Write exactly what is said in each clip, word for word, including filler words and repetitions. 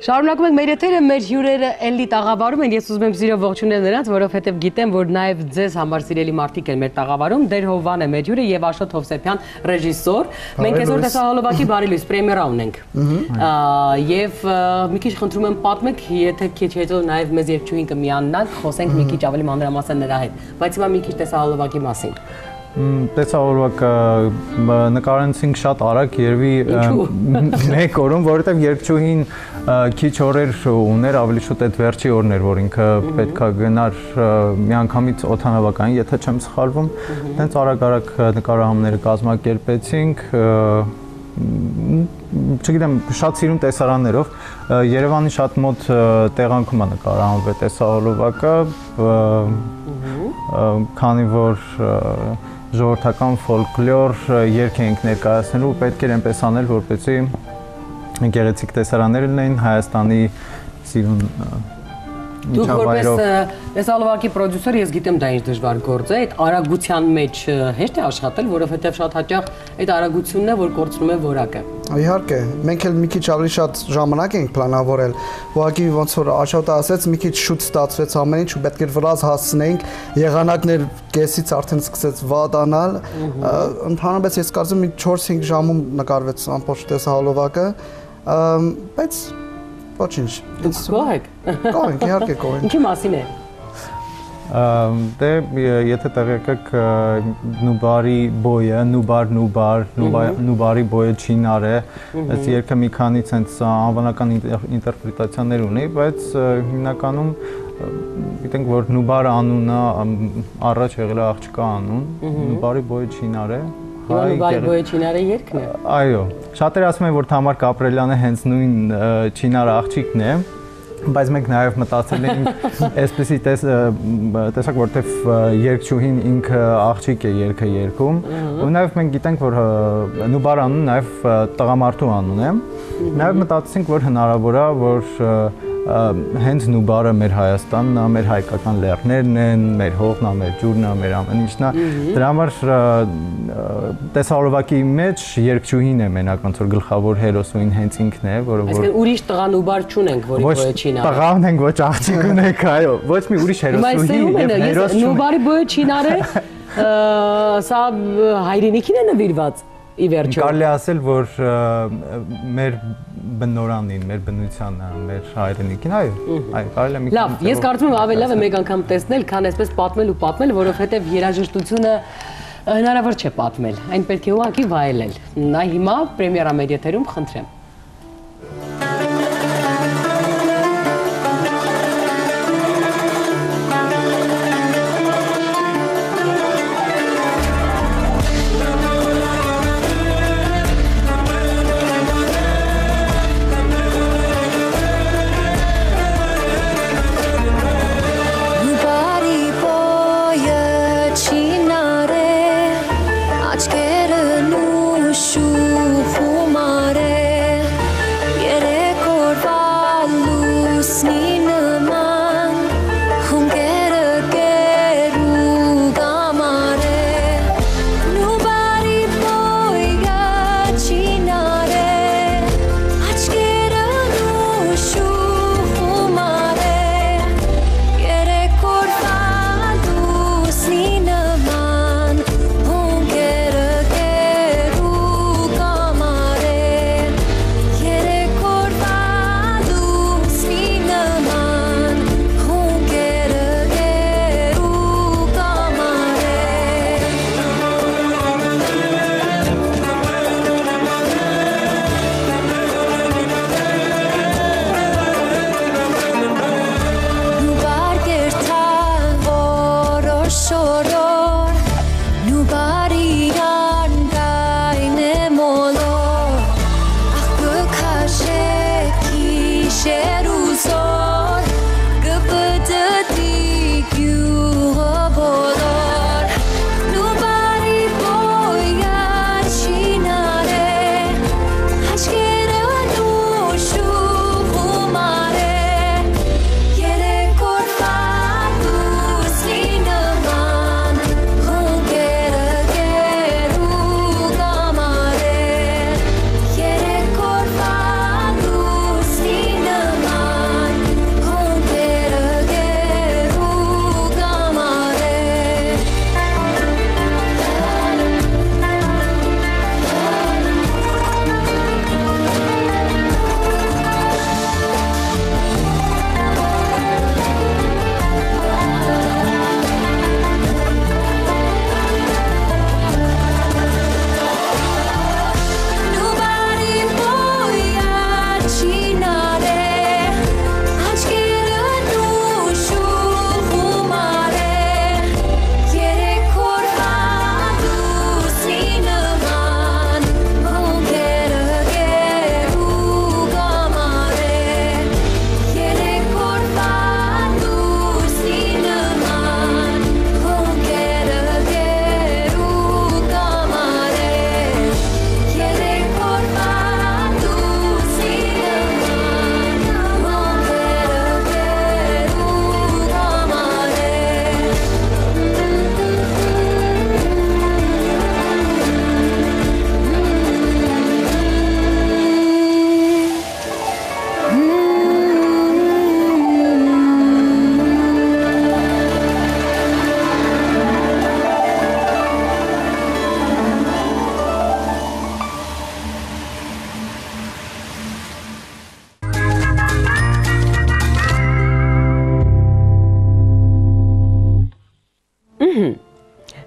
Շարունակում ենք մեր եթերը, մեր հյուրերը էլի տաղավարում են, ես ուզում եմ սիրով ողջունել նրանց, որովհետև գիտեմ, որ նաև ձեզ համար սիրելի մարդիկ են մեր տաղավարում, Դեր Հովվան է մեր հյուրը եւ Աշոտ Հովսեփյան, ռեժիսոր։ Մենք այսօր տեսահոլովակի բարի լույս պրեմիերա ունենք։ Եվ մի քիչ խնդրում եմ պատմեք, եթե քիչ հետո նաև մեզ երկչուհին կմիանանք, խոսենք մի քիչ ավելի մանրամասն նրա հետ, բայց հիմա մի քիչ տեսահոլովակի մասին։ Տեսահոլովակը նկարեցինք շատ արագ, երևի մեկ օրում, որովհետև երկչուհին քիչ օրեր ուներ, ավելի շուտ այդ վերջի օրն էր, որ ինքը պետք է գնար միանգամից օդանավակային, եթե չեմ սխալվում, հենց արագ-արագ նկարահանումները կազմակերպեցինք, չգիտեմ, շատ սիրուն տեսարաններով, Երևանի շատ մոտ տեղանքում է նկարահանվել տեսահոլովակը, քանի որ ժողովրդական ֆոլկլոր երգ ենք ներկայացնելու, պետք էր այնպես անել, որպեսզի գեղեցիկ տեսարաններ լինեին Հայաստանի սիրուն Դուք որպես տեսահոլովակի պրոդյուսեր, ես գիտեմ դա ինչ դժվար գործ է, այդ արագության մեջ հեշտ է աշխատել, որովհետև շատ հաճախ այդ արագությունն է, որ կորցնում է որակը։ Իհարկե, մենք էլ մի քիչ ավելի շատ ժամանակ ենք պլանավորել, ուղղակի ոնց որ Աշոտը ասեց, մի քիչ շուտ ստացվեց ամեն ինչ ու պետք էր վրազ հասցնենք, եղանակներ կեսից արդեն սկսեց վատանալ, ընդհանրապես ես կարծում եմ չորս-հինգ ժամում նկարվեց ամբողջ տեսահոլովակը, բայց ոչինչ։ Դուք գոհ եք։ Գոհ ենք, իհարկե գոհ ենք։ Ինչի մասին է։ Դե եթե տեղյակ եք Նուբարի բոյը, Նուբար, Նուբար, Նուբարի բոյը չինար է, այս երգը մի քանի ցենց անվանական ինտերպրետացիաներ ունի, բայց հիմնականում գիտենք, որ Նուբարը անունը առաջ եղել է աղջկա անուն, Նուբարի բոյը չինար է։ Նուբարի բոյը չինարը երգն է։ Այո, շատերը ասում են, որ Թամար Կապրելյանը հենց նույն չինար աղջիկն է, բայց մենք նաև մտածել ենք այսպեսի տեսակ, որտեվ երգչուհին ինքը աղջիկ է երգը երգում, ու նաև մենք գիտենք, որ Նուբար անունը նաև տղամարդու անուն է, նաև մտածեցինք, որ հնարավոր է, որ հենց Նուբարը մեր Հայաստանն է, մեր հայկական լեռներն են, մեր հողն է, մեր ջուրն է, մեր ամեն ինչն է, դրա համար տեսահոլովակի մեջ երգչուհին է մենակ ոնց որ գլխավոր հերոսուհին հենց ինքն է, որը որ Այսինքն ուրիշ տղա Նուբար չունենք, որի բոյը չինարը։ Տղա ունենք, ոչ աղջիկ ունենք, այո, ոչ մի ուրիշ հերոսուհի եւ հերոս չունենք։ Նուբարի բոյը չինարը սա հայրենիքին է նվիրված։ Կարելի ասել, որ մեր բնորանին, մեր բնությանը, մեր հայրենիքին, այո, այո, կարելի է մի քիչ։ Լավ, ես կարծում եմ ավելի լավ է մեկ անգամ տեսնել, քան այսպես պատմել ու պատմել, որովհետև երաժշտությունը հնարավոր չէ պատմել, այն պետք է ուղղակի վայելել։ Նա հիմա պրեմիերա մեր եթերում, խնդրեմ։ Աչքերը նուշ ու խումար է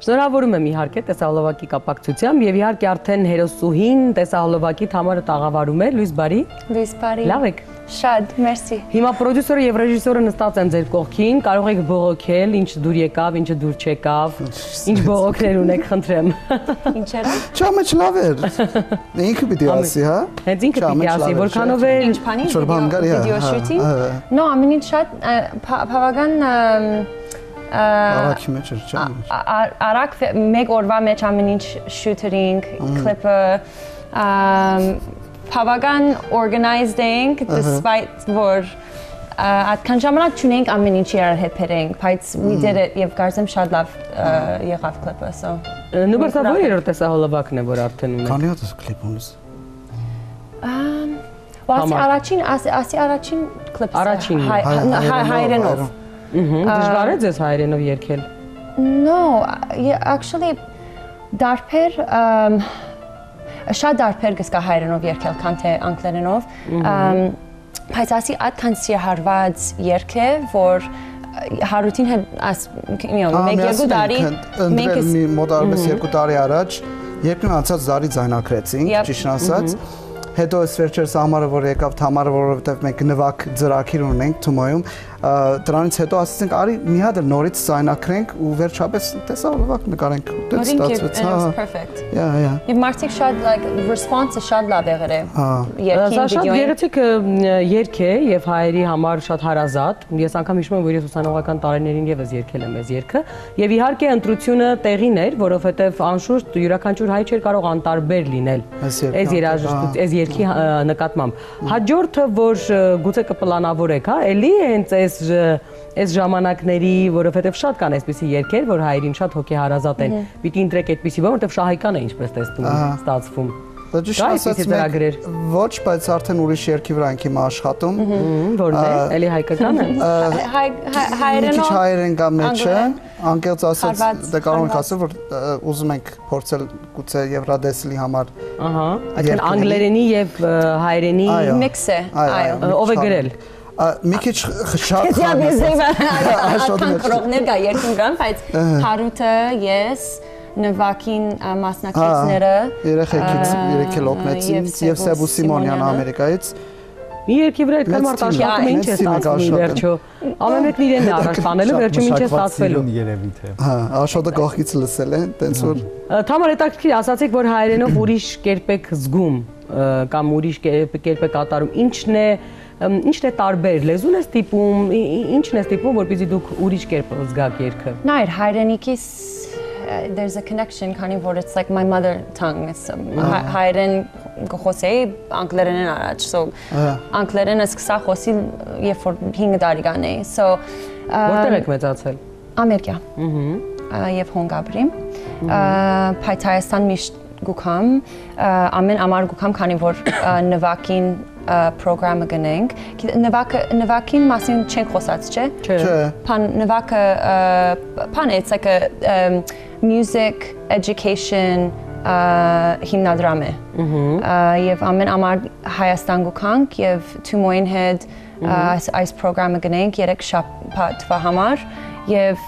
Շնորհավորում եմ իհարկե տեսահոլովակի կապակցությամբ եւ իհարկե արդեն հերոսուհին տեսահոլովակի Թամարը տաղավարում է։ Լույս բարի։ Լույս բարի։ Լավ եք։ Շատ, մերսի։ Հիմա պրոդյուսերը եւ ռեժիսորը նստած են ձեր կողքին, կարող եք բողոքել, ինչ դուր եկավ, ինչը դուր չեկավ, ինչ բողոքներ ունեք, խնդրեմ։ Ինչեր՞ը։ Չամը չլավ էր։ Ինքը պիտի ասի, հա։ Հենց ինքը պիտի ասի, որքանով է Ինչ բանի վիդեո շուտինգ։ No, ամենին շատ բավական Արագի մեջ էր, չէ՞։ Արագ մեկ օրվա մեջ ամեն ինչ շութերինգ, կլիպը բավական organized ենք, despite որ այդքան ժամանակ չունենք ամեն ինչ իրար հետ բերենք, բայց we did it եւ կարծեմ շատ լավ եղավ կլիպը, so։ Նուբարտա ո՞ր երրորդ տեսահոլովակն է, որ արդեն ունեք։ Քանի հատ է կլիպ ունես։ Ասի առաջին, ասի առաջին կլիպը։ Առաջինն հայերենով։ Դժվար է ձեզ հայերենով երգել։ No, actually դարբեր շատ դարբեր կսկա հայերենով երգել, քան թե անգլերենով։ Բայց ասի այդքան սիրահարված երգ է, որ հարութին հետ աս մեկ երկու տարի մենք մոտ արմես երկու տարի առաջ երկու անցած տարի ձայնակրեցինք, ճիշտ ասած։ Հետո այս վերջերս ամառը որ եկավ Թամարը, որովհետև մենք նվակ ծրագիր ունենք Թումոյում, դրանից հետո ասացինք արի մի հատ նորից ձայնակրենք ու վերջապես տեսահոլովակ նկարենք, դեռ ստացվեց, հա։ Perfect։ Yeah, yeah։ Եվ մարդիկ շատ like response-ը շատ լավ եղել է։ Սա շատ գեղեցիկ երգ է եւ հայերի համար շատ հարազատ։ Ես անգամ հիշում եմ, որ ես ուսանողական տարիներին եւս երգել եմ այս երգը եւ իհարկե ընտրությունը տեղին էր, որովհետեւ անշուշտ յուրաքանչյուր հայ չէր կարող անտարբեր լինել այս երաժշտության երգի նկատմամբ։ Հաջորդը, որ գուցե կպլանավորեք, հա, էլի հենց այս այս ժամանակների, որովհետև շատ կան այսպիսի երգեր, որ հայերին շատ հոգեհարազատ են։ Պիտի ընտրեք այդպիսի բան, որովհետև շահեկան է ինչպես տեսնում ստացվում։ Ճիշտ ասած մենք ոչ, բայց արդեն ուրիշ երգի վրա ենք հիմա աշխատում։ Որն է, էլի հայկական է։ Հայերենով հայերեն կա մեջը, անկեղծ ասած, դե կարող ենք ասել, որ ուզում ենք փորձել գուցե Եվրադեսլի համար։ Ահա, այսինքն անգլերենի եւ հայերենի միքս է, այո։ Ով է գրել։ Մի քիչ շատ աշխատներ կա երկու գրան, բայց Հարութը, ես նվակին մասնակիցները երեխեքից երեքել օգնեցին եւ Սեբու Սիմոնյանը Ամերիկայից մի երկի վրա այդքան մարդ աշխատում է, ինչ է ստացվում վերջո ամեն մեկն իրենն է առաջ տանելու, վերջում ինչ է ստացվելու երևի թե հա աշխատը կողքից լսել են տենց որ Թամար հետաքրքիր ասացիք որ հայերենով ուրիշ կերպ եք զգում կամ ուրիշ կերպ եք կատարում ինչն է Ինչն է տարբեր լեզուն է ստիպում ինչն է ստիպում որպեսզի դուք ուրիշ կերպ զգաք երգը Նայր հայրենիքիս there's a connection kind of what it's like my mother tongue is հայերեն գխոսեի անգլերենն առաջ so անգլերենը սկսա խոսել երբ որ հինգ տարեկան էի so որտեղ եք մեծացել Ամերիկա եւ Հունգարիա բայց Հայաստան միշտ գուքամ ամեն ամառ գուքամ քանի որ նվակին պրոգրամը գնենք նվակը նվակին մասին չենք խոսած չէ չէ Pan նվակը pan it's like a music education հիմնադրամ է եւ ամեն ամառ Հայաստան գուքանք եւ Թումոյին հետ այս պրոգրամը գնենք երեք շաբաթվա համար եւ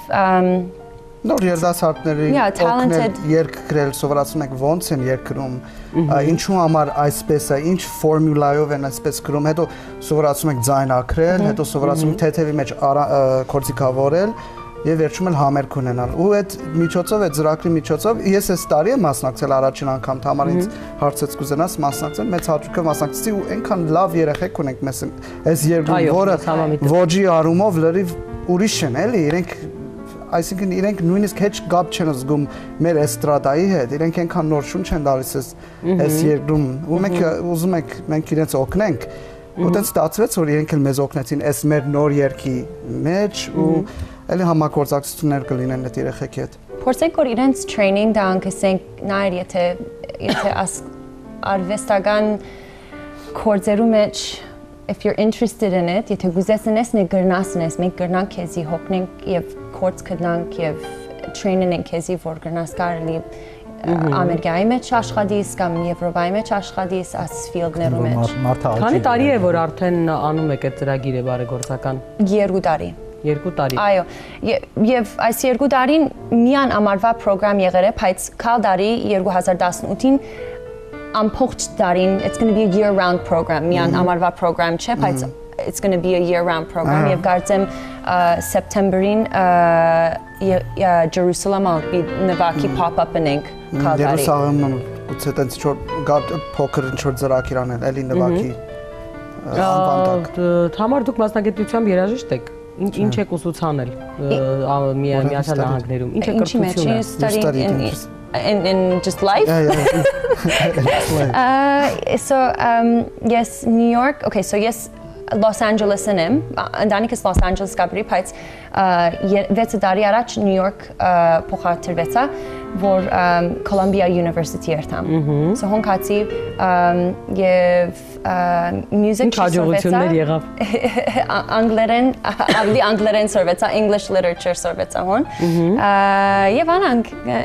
Նոր երդասարտների օգնել երգ գրել սովորացնում եք ոնց են երգ գրում, ինչու համար այսպես է, ինչ ֆորմուլայով են այսպես գրում, հետո սովորացնում եք ձայնակրել, հետո սովորացում եք թեթևի մեջ կորցիկավորել եւ վերջում էլ համերգ ունենալ։ Ու այդ միջոցով, այդ ծրագրի միջոցով ես այս տարի եմ մասնակցել առաջին անգամ Թամար ինձ հարցեց կուզենաս մասնակցել, մեծ հաճույքով մասնակցեցի ու այնքան լավ երեխեք ունենք մեզ այս երգում, որը ոճի առումով լրիվ ուրիշ են, էլի, իրենք Այսինքն իրենք նույնիսկ հեչ գապ չեն զգում մեր էստրադայի հետ, իրենք այնքան նոր շունչ են տալիս այս երկրում, ու մենք ուզում ենք մենք իրենց օգնենք, ու դից ստացվեց որ իրենք էլ մեզ օգնեցին այս մեր նոր երկի մեջ ու էլի համագործակցություններ կլինեն այդ երեխեքի հետ։ Փորձենք որ իրենց training դանք ասենք նայր եթե եթե արվեստական կորձերու մեջ if you're interested in it, եթե գուզեսնես նե գրնասնես, մենք գրնանք քեզի հոգնենք եւ կորց կդանք եւ train-ing ենք քեզի որ գրնաս կարելի Ամերիկայի մեջ աշխատիս կամ Եվրոպայի մեջ աշխատիս այս ֆիլդներու մեջ։ Քանի տարի է որ արդեն անում եք այդ ծրագիրը բարեգործական։ Երկու տարի։ երկու տարի։ Այո, եւ այս երկու տարին միան ամառվա պրոգրամ եղել է, բայց կալ տարի երկու հազար տասնութին ամբողջ տարին it's going to be a year round program, միան ամառվա պրոգրամ չէ, բայց it's going to be a year round program եւ կարծեմ September-ին Jerusalem-ը մի նվագի pop-up ունենք կալ տարի։ Երուսաղեմում գուցե տենց ինչ-որ գար փոքր ինչ-որ ծրագիր անել, էլի նվագի անվանդակ։ Թամար դուք մասնագիտությամբ երաժիշտ եք։ Ինչ եք ուսուցանել Միացյալ Նահանգներում։ Ինչ է կրթությունը։ In in just life. Yeah, yeah. uh, so um, yes, New York. Okay, so yes, Los Angeles in him. And Danikis Los Angeles Gabri Pites. Vetse Dari Arach, New York Pochater Vetsa, vor Columbia University ertam. So Honkatsi yev music Sorvetsa. Angleren, Avli Angleren Sorvetsa, English literature Sorvetsa hon. Yevanang.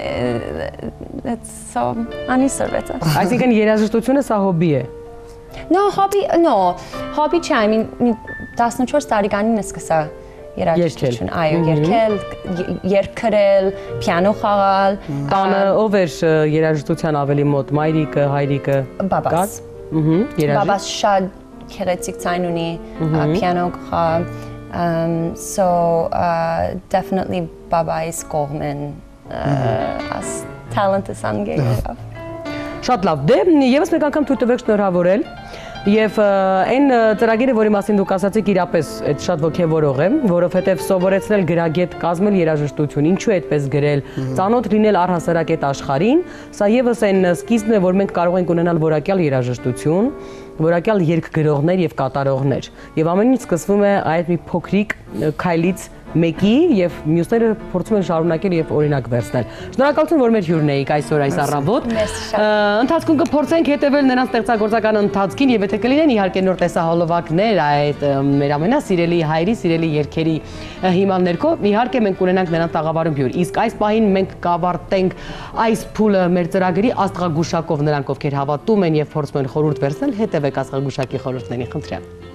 That's so Ani Sorvetsa. I think in երաժշտությունը սա հոբի է։ No, hobby, no. Hobby չէ, I mean, տասնչորս տարեկանին սկսա երաժշտություն, այո, երգել, երգել, պիանո խաղալ։ Տանը ով էր երաժշտության ավելի մոտ, մայրիկը, հայրիկը։ Բաբաս։ Ահա, երաժիշտ։ Բաբաս շատ քերեցիկ ցայն ունի, պիանո խաղ։ So uh, definitely Baba's կողմն as talented singer։ Շատ լավ։ Դե եւս մեկ անգամ թույլ տվեք շնորհավորել եւ այն ծրագիրը, որի մասին դուք ասացիք, իրապես այդ շատ ոգևորող է, որովհետեւ սովորեցնել գրագետ կազմել երաժշտություն, ինչու է այդպես գրել, ծանոթ լինել առհասարակ այդ աշխարհին, սա եւս այն սկիզբն է, որ մենք կարող ենք ունենալ որակյալ երաժշտություն, որակյալ երգգրողներ եւ կատարողներ։ Եվ ամեն ինչ սկսվում է այդ մի փոքրիկ քայլից մեկի եւ մյուսները փորձում են շարունակել եւ օրինակ վերցնել։ Շնորհակալություն, որ մեր հյուրն էիք այսօր այս առավոտ։ Ընթացքում կփորձենք հետևել նրանց ստեղծագործական ընթացքին եւ եթե կլինեն իհարկե նոր տեսահոլովակներ այդ մեր ամենասիրելի հայրի սիրելի երգերի հիման ներքո, իհարկե մենք ունենանք նրանց տաղավարում հյուր։ Իսկ այս պահին մենք կավարտենք այս փուլը մեր ծրագրի աստղագուշակով նրանք ովքեր հավատում են եւ փորձում են խորհուրդ վերցնել, հետևեք աստղագուշակի խորհուրդներին, խնդրեմ։